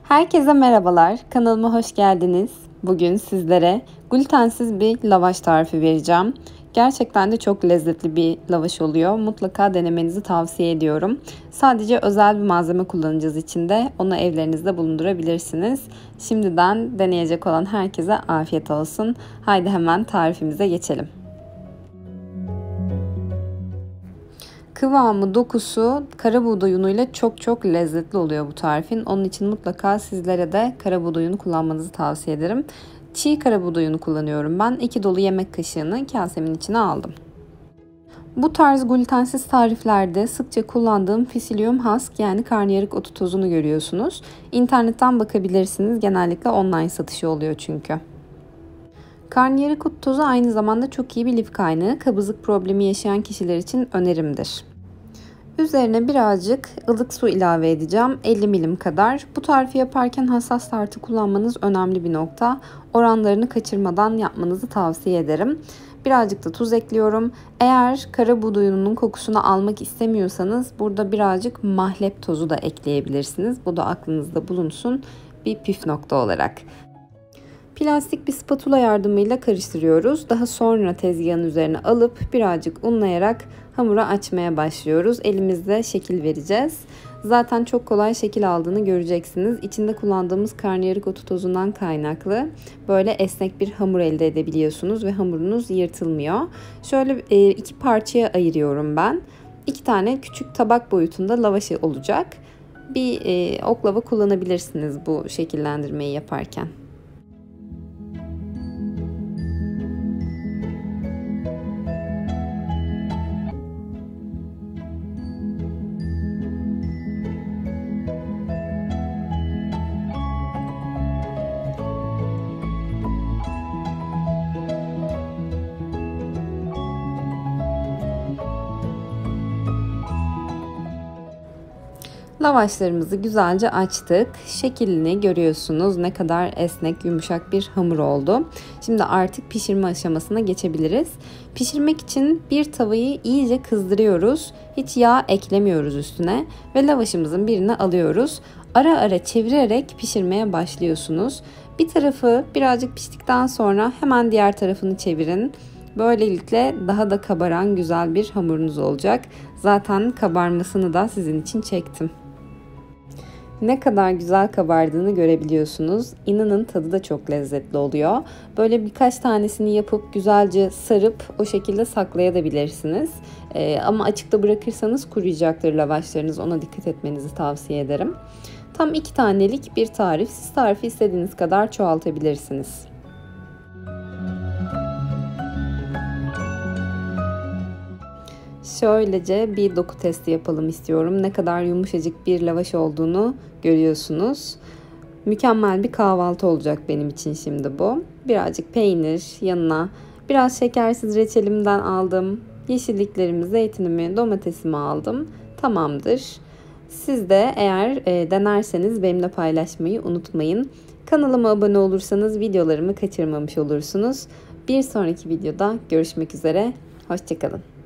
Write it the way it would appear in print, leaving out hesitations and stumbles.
Herkese merhabalar. Kanalıma hoş geldiniz. Bugün sizlere glutensiz bir lavaş tarifi vereceğim. Gerçekten de çok lezzetli bir lavaş oluyor. Mutlaka denemenizi tavsiye ediyorum. Sadece özel bir malzeme kullanacağız içinde. Onu evlerinizde bulundurabilirsiniz. Şimdiden deneyecek olan herkese afiyet olsun. Haydi hemen tarifimize geçelim. Kıvamı, dokusu kara buğday unuyla çok lezzetli oluyor bu tarifin. Onun için mutlaka sizlere de kara buğday unu kullanmanızı tavsiye ederim. Çiğ kara buğday unu kullanıyorum ben. 2 dolu yemek kaşığını kasemin içine aldım. Bu tarz glutensiz tariflerde sıkça kullandığım Psyllium husk yani karnıyarık otu tozunu görüyorsunuz. İnternetten bakabilirsiniz. Genellikle online satışı oluyor çünkü. Karnıyarık otu tozu aynı zamanda çok iyi bir lif kaynağı. Kabızlık problemi yaşayan kişiler için önerimdir. Üzerine birazcık ılık su ilave edeceğim. 50 milim kadar. Bu tarifi yaparken hassas tartı kullanmanız önemli bir nokta. Oranlarını kaçırmadan yapmanızı tavsiye ederim. Birazcık da tuz ekliyorum. Eğer kara buğday ununun kokusunu almak istemiyorsanız burada birazcık mahlep tozu da ekleyebilirsiniz. Bu da aklınızda bulunsun bir püf nokta olarak. Plastik bir spatula yardımıyla karıştırıyoruz. Daha sonra tezgahın üzerine alıp birazcık unlayarak hamura açmaya başlıyoruz. Elimizle şekil vereceğiz. Zaten çok kolay şekil aldığını göreceksiniz. İçinde kullandığımız karnıyarık otu tozundan kaynaklı böyle esnek bir hamur elde edebiliyorsunuz ve hamurunuz yırtılmıyor. Şöyle iki parçaya ayırıyorum ben. 2 tane küçük tabak boyutunda lavaşı olacak. Bir oklava kullanabilirsiniz bu şekillendirmeyi yaparken. Lavaşlarımızı güzelce açtık. Şeklini görüyorsunuz. Ne kadar esnek, yumuşak bir hamur oldu. Şimdi artık pişirme aşamasına geçebiliriz. Pişirmek için bir tavayı iyice kızdırıyoruz. Hiç yağ eklemiyoruz üstüne ve lavaşımızın birini alıyoruz. Ara ara çevirerek pişirmeye başlıyorsunuz. Bir tarafı birazcık piştikten sonra hemen diğer tarafını çevirin. Böylelikle daha da kabaran güzel bir hamurunuz olacak. Zaten kabarmasını da sizin için çektim. Ne kadar güzel kabardığını görebiliyorsunuz. İnanın tadı da çok lezzetli oluyor. Böyle birkaç tanesini yapıp güzelce sarıp o şekilde saklayabilirsiniz. Ama açıkta bırakırsanız kuruyacaktır lavaşlarınız. Ona dikkat etmenizi tavsiye ederim. Tam 2 tanelik bir tarif. Siz tarifi istediğiniz kadar çoğaltabilirsiniz. Şöylece bir doku testi yapalım istiyorum. Ne kadar yumuşacık bir lavaş olduğunu görüyorsunuz. Mükemmel bir kahvaltı olacak benim için şimdi bu. Birazcık peynir, yanına biraz şekersiz reçelimden aldım. Yeşilliklerimi, zeytinimi, domatesimi aldım. Tamamdır. Siz de eğer denerseniz benimle paylaşmayı unutmayın. Kanalıma abone olursanız videolarımı kaçırmamış olursunuz. Bir sonraki videoda görüşmek üzere. Hoşça kalın.